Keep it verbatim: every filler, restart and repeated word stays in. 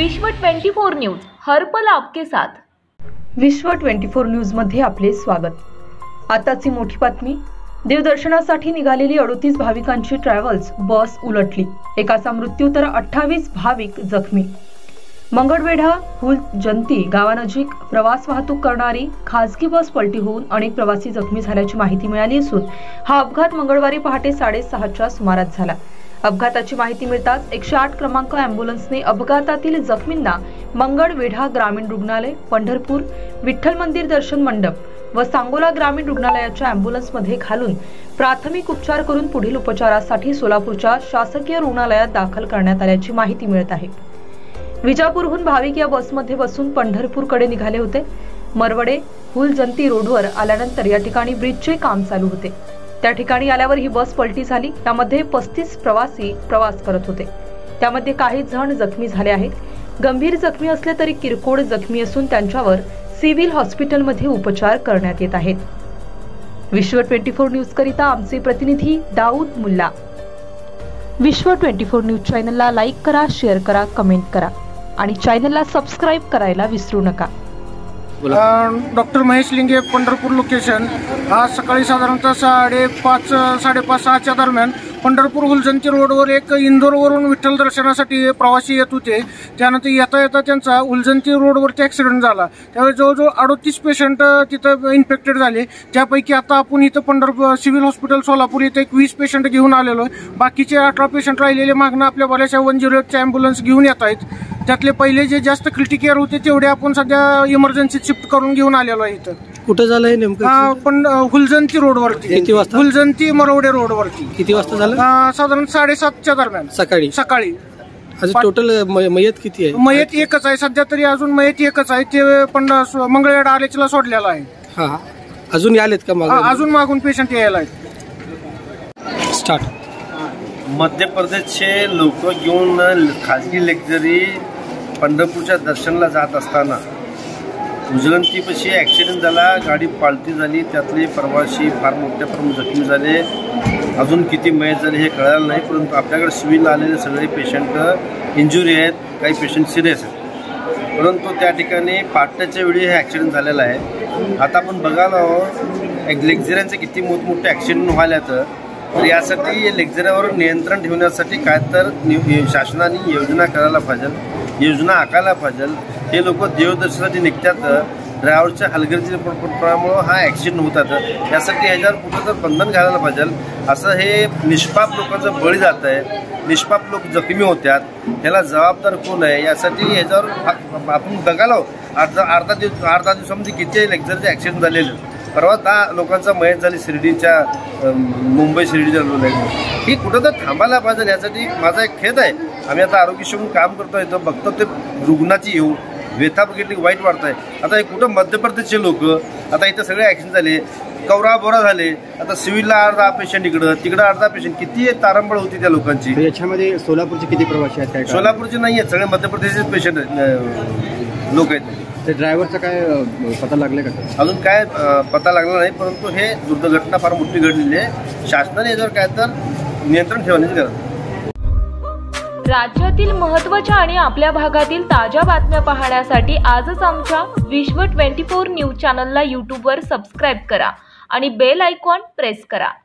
विश्व चोवीस न्यूज हर पल आपके साथ। विश्व चोवीस न्यूज मध्ये आपले स्वागत। आताची मोठी बातमी। देवदर्शनासाठी निघालेली अडतीस भाविकांची ट्रॅव्हल्स बस उलटली, एकाचा मृत्यू तर अठ्ठावीस भाविक जखमी। मंगळवेढा हुलजंती गावानजीक प्रवास वाहतूक करणारी खासगी बस पलटी होऊन अनेक प्रवासी जखमी झाल्याची माहिती मिळाली असून हा अपघात मंगळवारी पहाटे साडेसहाच्या सुमारास झाला। अपघाताची माहिती मिळताच एकशे आठ क्रमांक अँब्युलन्सने अपघातातील जखमींना मंगळवेढा ग्रामीण रुग्णालय, पंढरपूर विठ्ठल मंदिर दर्शन मंडप व सांगोला ग्रामीण रुग्णालयाच्या अँब्युलन्समध्ये घालून प्राथमिक उपचार करून पुढील उपचारासाठी सोलापूरच्या शासकीय रुग्णालयात दाखल करण्यात आल्याची माहिती मिळत आहे। विजापूरहून भाविक या बसमध्ये बसून पंढरपूरकडे निघाले होते। मरवडे हुलजंती रोडवर आल्यानंतर या ठिकाणी ब्रिजचे काम चालू होते। त्या ठिकाणी आल्यावर ही बस पलटी झाली। त्यामध्ये पस्तीस प्रवासी प्रवास करत होते। त्यामध्ये काही जण जखमी झाले आहेत। गंभीर जखमी असले तरी किरकोळ जखमी असून त्यांच्यावर सिव्हिल हॉस्पिटलमध्ये उपचार करण्यात येत आहेत। विश्व चोवीस न्यूज करिता आमचे प्रतिनिधी दाऊद मुल्ला। विश्व चोवीस न्यूज चॅनलला लाईक करा, शेअर करा, कमेंट करा आणि चॅनलला सबस्क्राइब करायला विसरू नका। Doctor Mahesh Linge, Pandharpur location. आज सकाळी साधारणतः साडेपाच साडेपाच सहाच्या दरम्यान पंढरपूर हुलजंती रोडवर एक इंदोरवरून विठ्ठल दर्शनासाठी प्रवासी येत होते। त्यानंतर येता येता त्यांचा हुलजंती रोडवरती ॲक्सिडेंट झाला। त्यावेळी जवळजवळ अडतीस पेशंट तिथं इन्फेक्टेड झाले। त्यापैकी आता आपण इथं पंढरपूर सिव्हिल हॉस्पिटल सोलापूर इथं एक वीस पेशंट घेऊन आलेलो आहे। बाकीचे अठरा पेशंट राहिलेले मागणं आपल्या बऱ्याचशा वन झिरो एटच्या ॲम्ब्युलन्स घेऊन येत आहेत। त्यातले पहिले जे जास्त क्रिटिकेअर होते तेवढे आपण सध्या इमर्जन्सी शिफ्ट करून घेऊन आलेलो आहे। इथं कुठे झालंय नेमकं? पण हुलजंती रोडवरती। किती वाजता? हुलजंती मरवडे रोडवरती। किती वाजता झालं? साधारण साडेसातच्या दरम्यान सकाळी सकाळी अजून टोटल मयत किती आहे? मयत एकच आहे सध्या तरी, अजून मयत एकच आहे। ते पण मंगळवेढा आलेचला सोडलेला आहे। हा, अजून आलेत का मागून? अजून मागून पेशंट यायला आहेत। स्टार्ट। मध्य प्रदेशचे लोक घेऊन खाजगी लक्झरी पंढरपूरच्या दर्शनाला जात असताना उजळंतीपाशी ॲक्सिडेंट झाला। गाडी पालटी झाली, त्यातले प्रवासी फार मोठ्या प्रमाणात जखमी झाले। अजून किती मयत झाले हे कळालं नाही, परंतु आपल्याकडे सिव्हिल आलेले सगळे पेशंट इंजुरी आहेत, काही पेशंट सिरियस आहेत। परंतु त्या ठिकाणी पाट्याच्या वेळी हे ॲक्सिडेंट झालेला आहे। आता आपण बघायला एक लेक्झऱ्यांचे किती मोठमोठे ॲक्सिडेंट व्हायल्यात, तर यासाठी लेक्झऱ्यावर नियंत्रण ठेवण्यासाठी काय तर शासनाने योजना करायला पाहिजे, योजना आखायला पाहिजे। हे लोक देवदर्शनासाठी निघतात, ड्रायव्हरच्या हलगर्जीपणामुळे हा ॲक्सिडेंट होतात। यासाठी ह्याच्यावर कुठं तर बंधन घालायला पाहिजे। असं हे निष्पाप लोकांचं बळी जात आहे, निष्पाप लोक जखमी होतात, ह्याला जबाबदार कोण आहे यासाठी ह्याच्यावर आपण बघायला अर्धा अर्धा दिवस अर्धा दिवसामध्ये किती लेक्झरचे ॲक्सिडेंट झालेले। परवा दहा लोकांचा मयत झाली शिर्डीच्या मुंबई शिर्डीच्या रोड ही कुठं तर थांबायला पाहिजे। यासाठी माझा एक खेद आहे। आम्ही आता आरोग्य शिवून काम करतो आहे, तर बघतो ते रुग्णाची येऊ व्यथा बघितली वाईट वाटत आहे। आता हे कुठं मध्य प्रदेशचे लोक आता इथं सगळे ॲक्सिडेंट झाले, कवरा बोरा झाले। आता सिव्हिलला अर्धा पेशंट इकडं, तिकडं अर्धा पेशंट, किती तारंबळ होती त्या लोकांची। याच्यामध्ये सोलापूरचे किती प्रवासी आहेत? सोलापूरचे नाही आहेत, सगळे मध्य प्रदेशचे पेशंट लोक आहेत। ते ड्रायव्हरचा काय पता लागला का? अजून काय पता लागला नाही, परंतु हे दुर्घटना फार मोठी घडलेली आहे। शासनाने याच्यावर काय तर नियंत्रण ठेवण्याची गरज आहे। राज्यातील महत्त्वाच्या आणि आपल्या भागातील ताज्या बातम्या पाहण्यासाठी आजच आमच्या विश्व चोवीस न्यूज चॅनलला यूट्यूबवर सबस्क्राईब करा आणि बेल आयकॉन प्रेस करा।